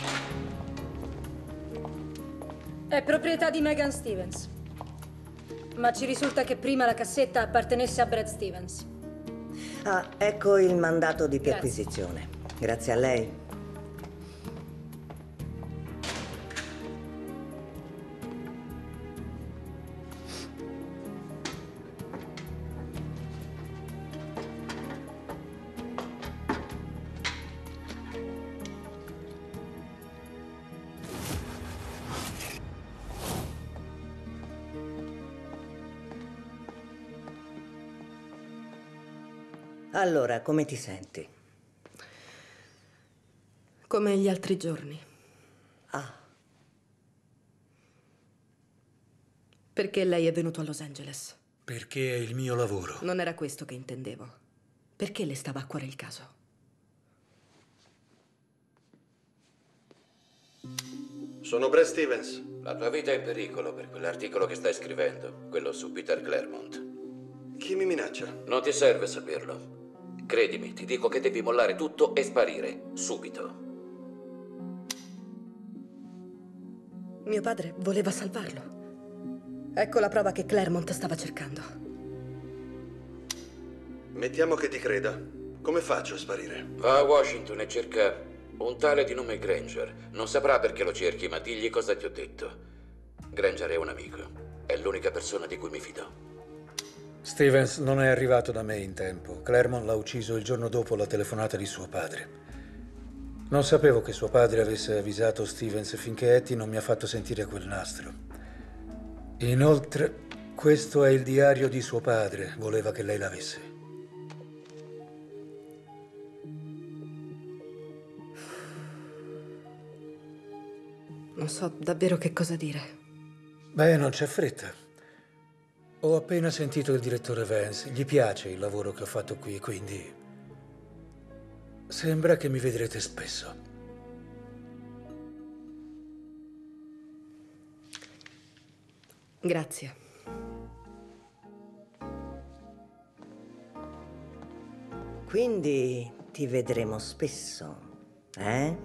È proprietà di Megan Stevens. Ma ci risulta che prima la cassetta appartenesse a Brad Stevens. Ah, ecco il mandato di Grazie. perquisizione. Grazie a lei. Allora, come ti senti? Come gli altri giorni. Ah, Perché lei è venuto a Los Angeles? Perché è il mio lavoro. Non era questo che intendevo. Perché le stava a cuore il caso? Sono Brad Stevens. La tua vita è in pericolo per quell'articolo che stai scrivendo, quello su Peter Claremont. Chi mi minaccia? Non ti serve saperlo. Credimi, ti dico che devi mollare tutto e sparire, subito. Mio padre voleva salvarlo. Ecco la prova che Claremont stava cercando. Mettiamo che ti creda. Come faccio a sparire? Va a Washington e cerca un tale di nome Granger. Non saprà perché lo cerchi, ma digli cosa ti ho detto. Granger è un amico. È l'unica persona di cui mi fido. Stevens non è arrivato da me in tempo. Claremont l'ha ucciso il giorno dopo la telefonata di suo padre. Non sapevo che suo padre avesse avvisato Stevens finché Etty non mi ha fatto sentire quel nastro. Inoltre, questo è il diario di suo padre. Voleva che lei l'avesse. Non so davvero che cosa dire. Beh, non c'è fretta. Ho appena sentito il direttore Vance. Gli piace il lavoro che ho fatto qui, quindi sembra che mi vedrete spesso. Grazie. quindi ti vedremo spesso, eh?